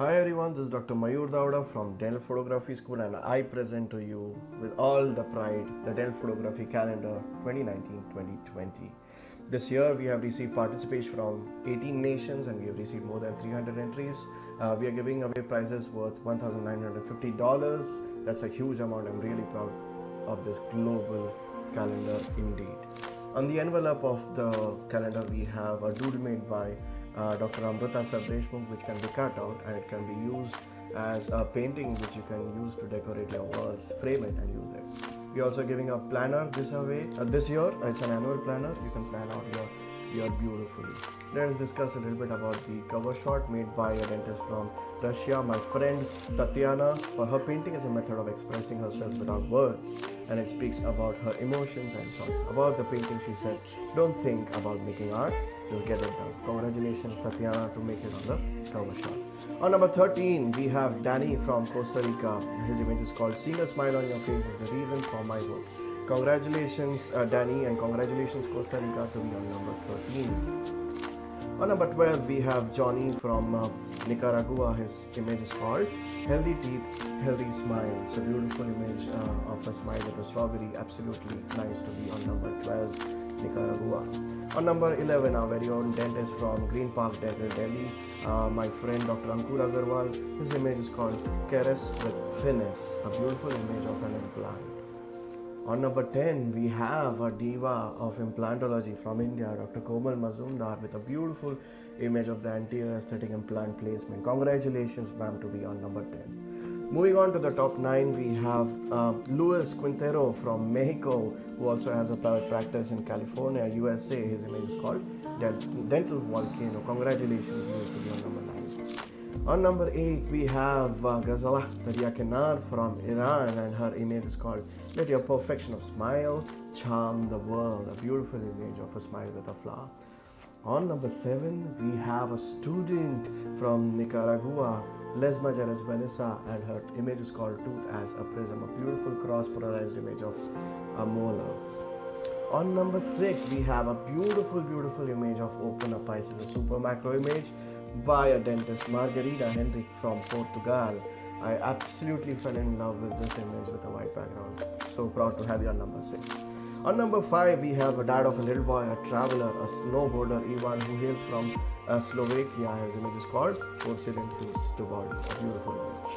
Hi everyone, this is Dr. Mayur from Dental Photography School and I present to you with all the pride the Dental Photography Calendar 2019-2020. This year we have received participation from 18 nations and we have received more than 300 entries. We are giving away prizes worth $1,950. That's a huge amount. I'm really proud of this global calendar indeed. On the envelope of the calendar we have a doodle made by Dr. Amrita Sabdeshmukh, which can be cut out and it can be used as a painting which you can use to decorate your walls. Frame it and use it. We are also giving a planner this year. It's an annual planner. You can plan out your beautifully. Let us discuss a little bit about the cover shot made by a dentist from Russia, my friend Tatiana. For her painting is a method of expressing herself without words, and it speaks about her emotions and thoughts. About the painting she says, don't think about making art, just get it done. Congratulations Tatiana to make it on the cover shot. On number 13 we have Danny from Costa Rica. His image is called Seeing a Smile on Your Face is the Reason for My Work. Congratulations Danny, and congratulations Costa Rica to be on number 13. On number 12 we have Johnny from Nicaragua. His image is called Healthy Teeth, Healthy Smile. It's a beautiful image of a smile with a strawberry. Absolutely nice to be on number 12, Nicaragua. On number 11, our very own dentist from Green Park Dental, Delhi, my friend Dr. Ankur Aggarewal. His image is called Caress with Finesse, a beautiful image of an implant. On number 10, we have a diva of implantology from India, Dr. Komal Majumdar, with a beautiful image of the anterior aesthetic implant placement. Congratulations, ma'am, to be on number 10. Moving on to the top 9, we have Luis Quintero from Mexico, who also has a private practice in California, USA. His image is called Dental Volcano. Congratulations, Luis, to be on number 9. On number 8, we have Ghazaleh Daryakenar from Iran, and her image is called Let Your Perfection of Smile Charm the World. A beautiful image of a smile with a flower. On number 7, we have a student from Nicaragua, Lezama Jerez, Vanessa, and her image is called Tooth as a Prism, a beautiful cross-polarized image of a molar. On number 6, we have a beautiful image of open up eyes. It's a super macro image by a dentist, Margarida, Henrique from Portugal. I absolutely fell in love with this image with a white background. So proud to have you on number 6. On number 5, we have a dad of a little boy, a traveler, a snowboarder, Ivan, who hails from Slovakia. His image is called Oseredchuk to Body, a beautiful image.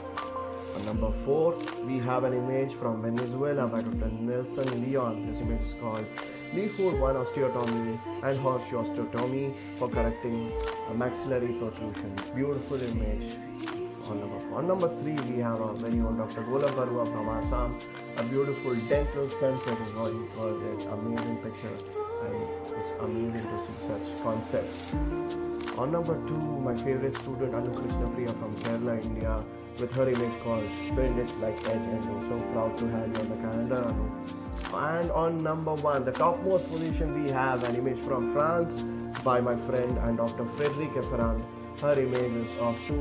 On number 4, we have an image from Venezuela by Dr. Nelson Leon. This image is called Leaf Food 1 Osteotomy and Horseshoe Osteotomy for correcting a maxillary protrusion. Beautiful image. On number 3, we have our very own Dr. Golap Baruah from Assam. A beautiful dental sunset is what he calls it. Amazing picture, and it's amazing to see such concepts. On number 2, my favorite student Ankur from Kerala, India, with her image called Bend It Like Edge, and I'm so proud to have you on the calendar, Anu. And on number 1, the topmost position, we have an image from France by my friend and Dr. Frederique Ferrand. Her image is of 2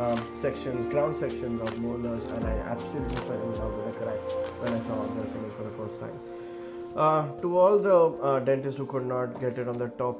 ground sections of molars, and I absolutely fell in love with the crack when I saw this image for the first time. To all the dentists who could not get it on the top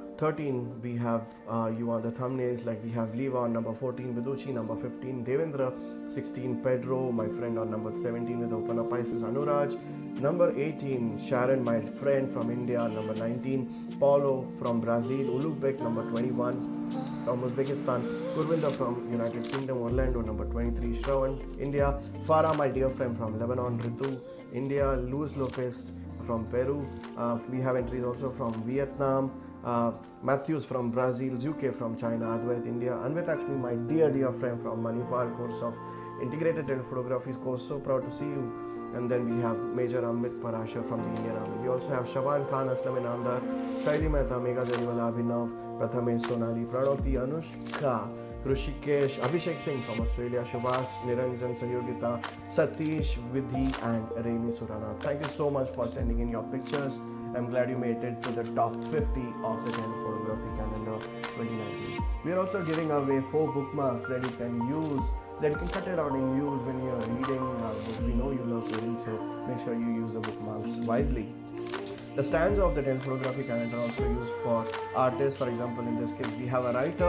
13, we have you on the thumbnails, like we have Leva on number 14, Viduchi number 15, Devendra 16, Pedro, my friend on number 17 with open up eyes is Anuraj, number 18, Sharon, my friend from India, number 19, Paulo from Brazil, Ulubek number 21, from Uzbekistan, Gurvinder from United Kingdom, Orlando number 23, Shravan, India, Farah, my dear friend from Lebanon, Ritu, India, Luis Lopez from Peru. We have entries also from Vietnam, Matthews from Brazil, Zuke from China, Advait, India, Anvit actually my dear friend from Manipal, course of Integrated Dental Photography course. So proud to see you. And then we have Major Amit Parashar from the Indian Army. We also have Shaban Khan, Aslam Inandar, Shaili Mehta, Megha Jariwala, Abhinav, Prathamesh Sonali, Pranoti, Anushka, Rushikesh, Abhishek Singh from Australia, Subhash, Niranjan, Sahyogita, Satish, Vidhi, and Remy Surana. Thank you so much for sending in your pictures. I'm glad you made it to the top 50 of the Dental Photography Calendar 2019. We are also giving away 4 bookmarks that you can use, that you can cut it out and use when you're reading books. We know you love to read, so make sure you use the bookmarks wisely. The stands of the Dental Photography Calendar are also used for artists. For example, in this case, we have a writer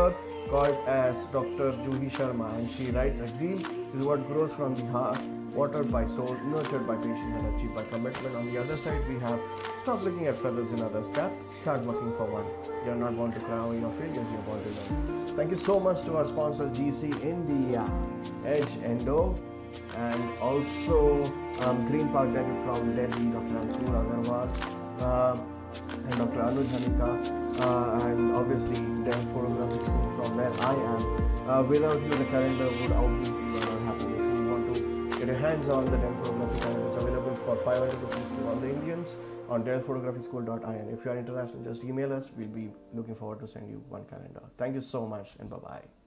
called as Dr. Juhi Sharma, and she writes, "A dream is what grows from the heart, watered by soul, nurtured by patience, and achieved by commitment." On the other side, we have, "Stop looking at feathers in others' cap, start working for one. You're not born to cry over your failures, you're born to learn." Thank you so much to our sponsor GC India, Edge Endo, and also Green Park Dental from Delhi, Dr. Ankur, Aggarewal, and Dr. Anuj Hanika, and obviously Dental Photography School from where I am. Without you, the calendar would obviously never happen. If you want to get your hands on the Dental Photography calendar, it's available for 500 rupees to all the Indians on dentalphotographyschool.in. If you are international, just email us. We'll be looking forward to send you one calendar. Thank you so much, and bye-bye.